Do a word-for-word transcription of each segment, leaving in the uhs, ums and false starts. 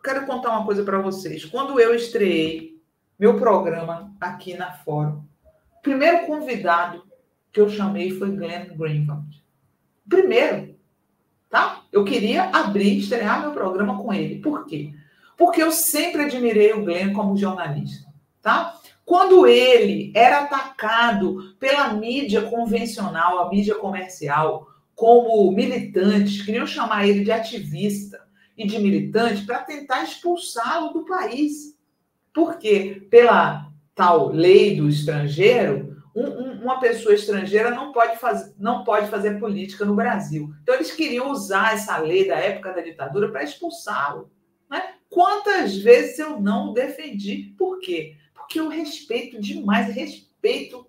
quero contar uma coisa para vocês. Quando eu estreiei meu programa aqui na Fórum, o primeiro convidado que eu chamei foi Glenn Greenwald. Primeiro, tá? Eu queria abrir, estrear meu programa com ele. Por quê? Porque eu sempre admirei o Glenn como jornalista, tá? Quando ele era atacado pela mídia convencional, a mídia comercial, como militante, queriam chamar ele de ativista e de militante para tentar expulsá-lo do país. Porque, pela tal lei do estrangeiro, um, um, uma pessoa estrangeira não pode, faz, não pode fazer política no Brasil. Então, eles queriam usar essa lei da época da ditadura para expulsá-lo. Né? Quantas vezes eu não o defendi? Por quê? Porque eu respeito demais, respeito,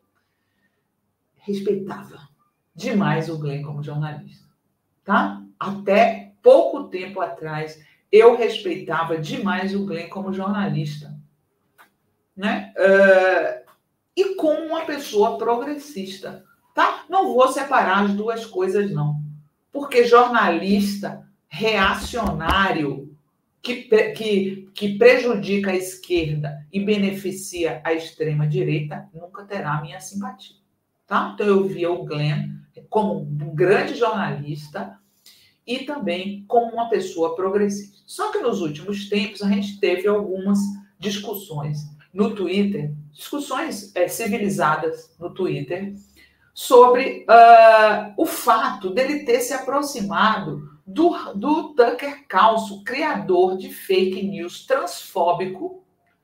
respeitava demais o Glenn como jornalista. Tá? Até pouco tempo atrás, eu respeitava demais o Glenn como jornalista. Né? Uh, e como uma pessoa progressista. Tá? Não vou separar as duas coisas, não. Porque jornalista reacionário que, que, que prejudica a esquerda e beneficia a extrema-direita nunca terá minha simpatia. Tá? Então, eu via o Glenn como um grande jornalista e também como uma pessoa progressista. Só que nos últimos tempos a gente teve algumas discussões no Twitter, discussões é, civilizadas no Twitter, sobre uh, o fato dele ter se aproximado do, do Tucker Carlson, criador de fake news transfóbico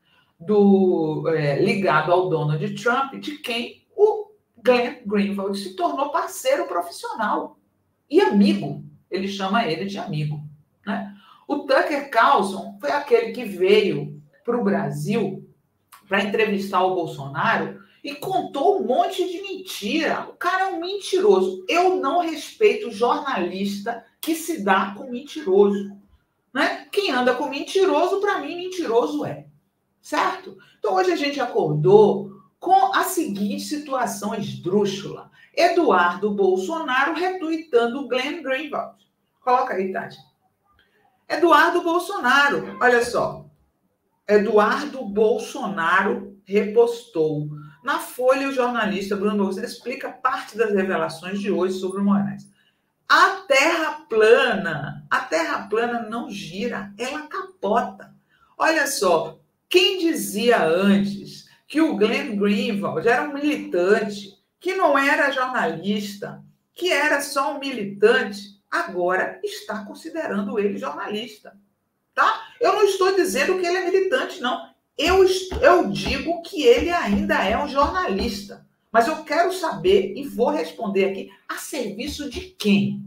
do, é, ligado ao Donald Trump, de quem o Glenn Greenwald se tornou parceiro profissional e amigo. Ele chama ele de amigo. Né? O Tucker Carlson foi aquele que veio para o Brasil para entrevistar o Bolsonaro e contou um monte de mentira. O cara é um mentiroso. Eu não respeito jornalista que se dá com mentiroso. Né? Quem anda com mentiroso, para mim, mentiroso é. Certo? Então, hoje a gente acordou com a seguinte situação esdrúxula. Eduardo Bolsonaro retuitando o Glenn Greenwald. Coloca aí, Tati. Eduardo Bolsonaro, olha só. Eduardo Bolsonaro repostou. Na Folha, o jornalista Bruno Bolsonaro explica parte das revelações de hoje sobre o Moraes. A Terra plana, a Terra plana não gira, ela capota. Olha só, quem dizia antes que o Glenn Greenwald era um militante, que não era jornalista, que era só um militante, agora está considerando ele jornalista. Tá? Eu não estou dizendo que ele é militante, não. Eu, eu digo que ele ainda é um jornalista. Mas eu quero saber, e vou responder aqui, a serviço de quem?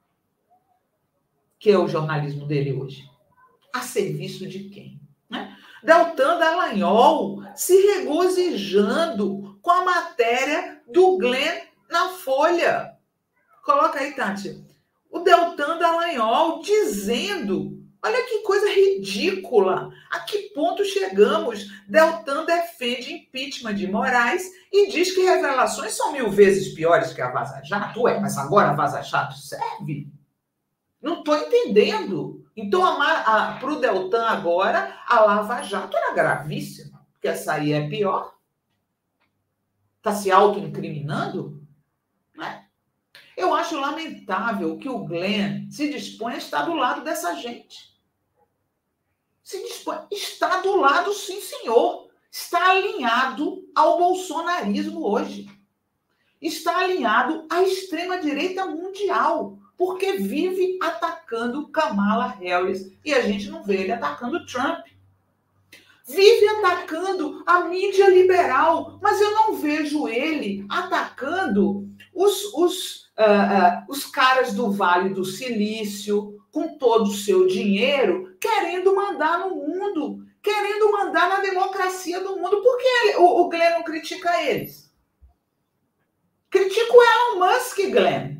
Que é o jornalismo dele hoje. A serviço de quem? Né? Deltan Dallagnol se regozijando com a matéria do Glenn na Folha. Coloca aí, Tati. O Deltan Dallagnol dizendo... Olha que coisa ridícula. A que ponto chegamos? Deltan defende impeachment de Moraes e diz que revelações são mil vezes piores que a Vaza Jato. Ué, mas agora a Vaza Jato serve? Não estou entendendo. Então, para o Deltan agora, a Lava Jato era gravíssima, porque essa aí é pior. Está se auto-incriminando? Né? Eu acho lamentável que o Glenn se dispõe a estar do lado dessa gente. Se dispõe, está do lado, sim, senhor. Está alinhado ao bolsonarismo hoje. Está alinhado à extrema-direita mundial, porque vive atacando Kamala Harris e a gente não vê ele atacando Trump. Vive atacando a mídia liberal, mas eu não vejo ele atacando os, os, uh, uh, os caras do Vale do Silício, com todo o seu dinheiro, querendo mandar no mundo, querendo mandar na democracia do mundo. Por que ele, o, o Glenn não critica eles? Critica o Elon Musk, Glenn.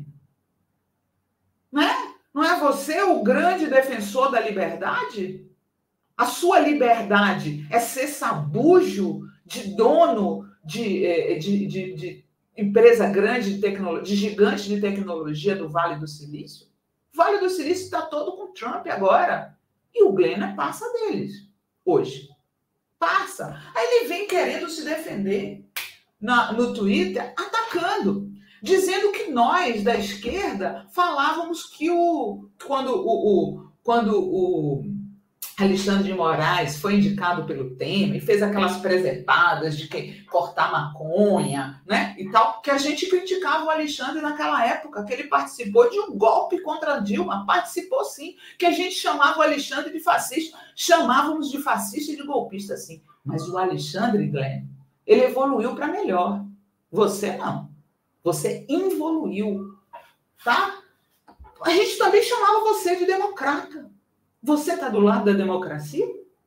Né? Não é você o grande defensor da liberdade? A sua liberdade é ser sabujo de dono de, de, de, de empresa grande de tecnologia, de gigante de tecnologia do Vale do Silício? O Vale do Silício está todo com Trump agora. E o Glenn é parça deles, hoje. Passa. Aí ele vem querendo se defender na, no Twitter, atacando, dizendo que nós, da esquerda, falávamos que o quando o, o, quando o Alexandre de Moraes foi indicado pelo Temer e fez aquelas presepadas de que cortar maconha, né, e tal, que a gente criticava o Alexandre naquela época, que ele participou de um golpe contra a Dilma, participou sim, que a gente chamava o Alexandre de fascista, chamávamos de fascista e de golpista, sim. Mas o Alexandre, Glenn, ele evoluiu para melhor. Você não. Você involuiu, tá? A gente também chamava você de democrata. Você está do lado da democracia?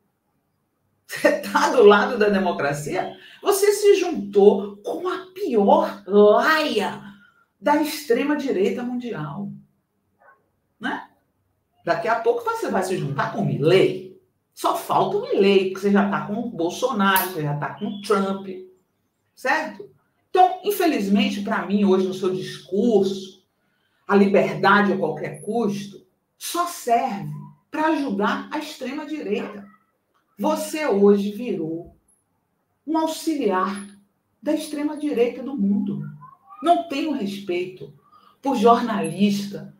Você está do lado da democracia? Você se juntou com a pior laia da extrema-direita mundial. Né? Daqui a pouco você vai se juntar com o Milei. Só falta o Milei, porque você já está com o Bolsonaro, você já está com o Trump. Certo? Então, infelizmente, para mim, hoje, no seu discurso, a liberdade a qualquer custo só serve para ajudar a extrema-direita. Você hoje virou um auxiliar da extrema-direita do mundo. Não tenho respeito por jornalista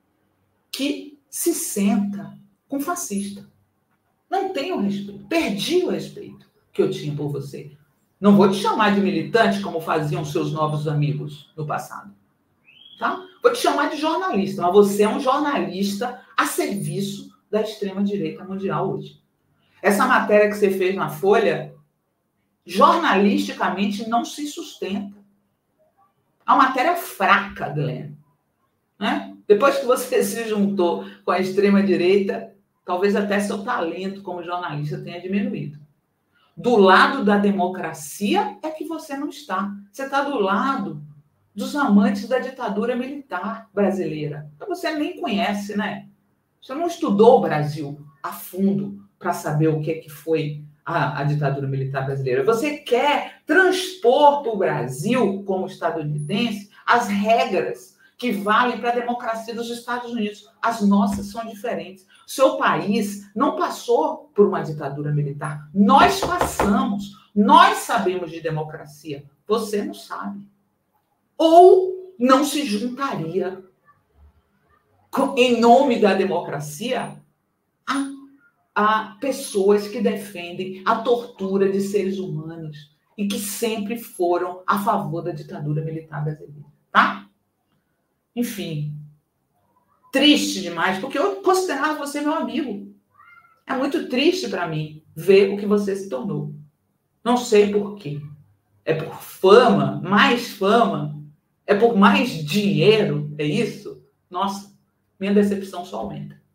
que se senta com fascista. Não tenho respeito. Perdi o respeito que eu tinha por você. Não vou te chamar de militante como faziam seus novos amigos no passado. Tá? Vou te chamar de jornalista, mas você é um jornalista a serviço da extrema-direita mundial hoje. Essa matéria que você fez na Folha, jornalisticamente, não se sustenta. É uma matéria fraca, Glenn. Né? Depois que você se juntou com a extrema-direita, talvez até seu talento como jornalista tenha diminuído. Do lado da democracia é que você não está. Você está do lado dos amantes da ditadura militar brasileira. Então você nem conhece, né? Você não estudou o Brasil a fundo para saber o que, que foi a, a ditadura militar brasileira. Você quer transpor para o Brasil, como estadunidense, as regras que valem para a democracia dos Estados Unidos. As nossas são diferentes. Seu país não passou por uma ditadura militar. Nós passamos. Nós sabemos de democracia. Você não sabe. Ou não se juntaria, em nome da democracia, a, a pessoas que defendem a tortura de seres humanos e que sempre foram a favor da ditadura militar brasileira. Tá? Enfim, triste demais, porque eu considerava você meu amigo. É muito triste para mim ver o que você se tornou. Não sei por quê. É por fama, mais fama? É por mais dinheiro? É isso? Nossa, minha decepção só aumenta.